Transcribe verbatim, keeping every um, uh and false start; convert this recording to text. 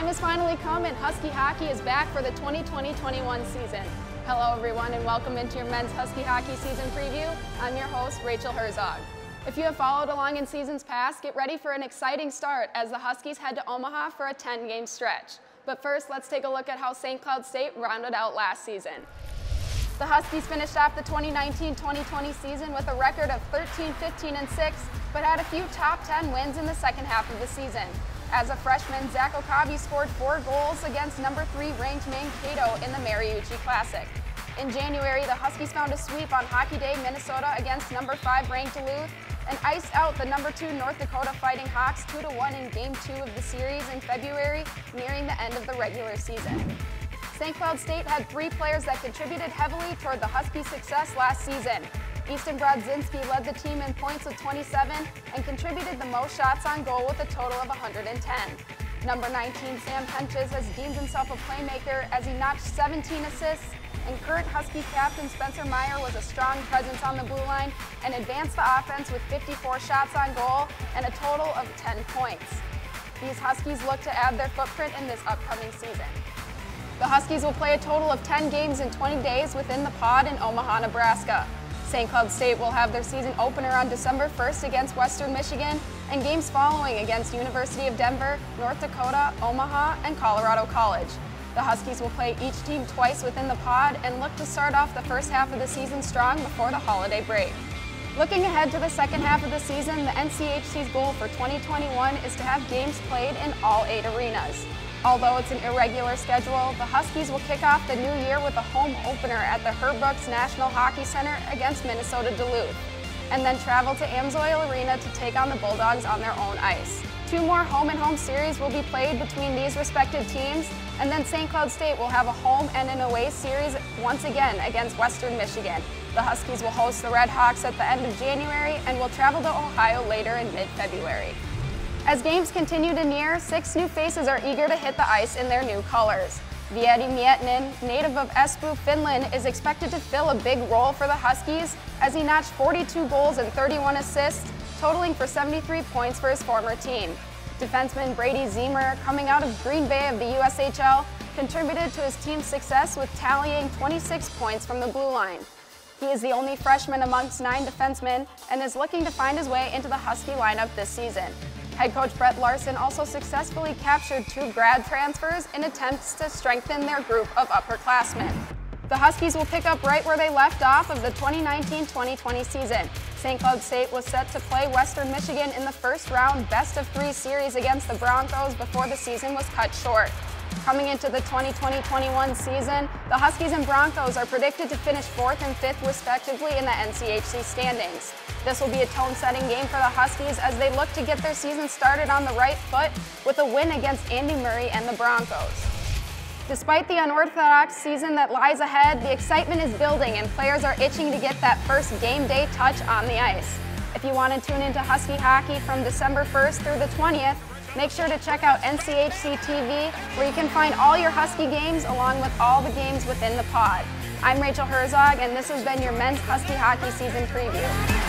time has finally come and Husky hockey is back for the twenty twenty twenty-one season. Hello everyone and welcome into your men's Husky hockey season preview. I'm your host, Rachel Herzog. If you have followed along in seasons past, get ready for an exciting start as the Huskies head to Omaha for a ten game stretch. But first, let's take a look at how Saint Cloud State rounded out last season. The Huskies finished off the twenty nineteen twenty twenty season with a record of thirteen fifteen and six, but had a few top ten wins in the second half of the season. As a freshman, Zach Okabe scored four goals against number three ranked Mankato in the Mariucci Classic. In January, the Huskies found a sweep on Hockey Day, Minnesota against number five ranked Duluth and iced out the number two North Dakota Fighting Hawks two to one in game two of the series in February, nearing the end of the regular season. Saint Cloud State had three players that contributed heavily toward the Huskies' success last season. Easton Brodzinski led the team in points with twenty-seven and contributed the most shots on goal with a total of one hundred ten. Number nineteen, Sam Henches, has deemed himself a playmaker as he notched seventeen assists, and current Husky captain Spencer Meyer was a strong presence on the blue line and advanced the offense with fifty-four shots on goal and a total of ten points. These Huskies look to add their footprint in this upcoming season. The Huskies will play a total of ten games in twenty days within the pod in Omaha, Nebraska. Saint Cloud State will have their season opener on December first against Western Michigan and games following against University of Denver, North Dakota, Omaha, and Colorado College. The Huskies will play each team twice within the pod and look to start off the first half of the season strong before the holiday break. Looking ahead to the second half of the season, the N C H C's goal for twenty twenty-one is to have games played in all eight arenas. Although it's an irregular schedule, the Huskies will kick off the new year with a home opener at the Herb Brooks National Hockey Center against Minnesota Duluth, and then travel to Amsoil Arena to take on the Bulldogs on their own ice. Two more home-and-home series will be played between these respective teams, and then Saint Cloud State will have a home and an away series once again against Western Michigan. The Huskies will host the Red Hawks at the end of January and will travel to Ohio later in mid-February. As games continue to near, six new faces are eager to hit the ice in their new colors. Vieti Miettinen, native of Espoo, Finland, is expected to fill a big role for the Huskies as he notched forty-two goals and thirty-one assists, totaling for seventy-three points for his former team. Defenseman Brady Ziemer, coming out of Green Bay of the U S H L, contributed to his team's success with tallying twenty-six points from the blue line. He is the only freshman amongst nine defensemen and is looking to find his way into the Husky lineup this season. Head coach Brett Larson also successfully captured two grad transfers in attempts to strengthen their group of upperclassmen. The Huskies will pick up right where they left off of the twenty nineteen twenty twenty season. Saint Cloud State was set to play Western Michigan in the first round best of three series against the Broncos before the season was cut short. Coming into the twenty twenty twenty-one season, the Huskies and Broncos are predicted to finish fourth and fifth respectively in the N C H C standings. This will be a tone-setting game for the Huskies as they look to get their season started on the right foot with a win against Andy Murray and the Broncos. Despite the unorthodox season that lies ahead, the excitement is building and players are itching to get that first game day touch on the ice. If you want to tune into Husky hockey from December first through the twentieth, make sure to check out N C H C T V, where you can find all your Husky games along with all the games within the pod. I'm Rachel Herzog, and this has been your men's Husky hockey season preview.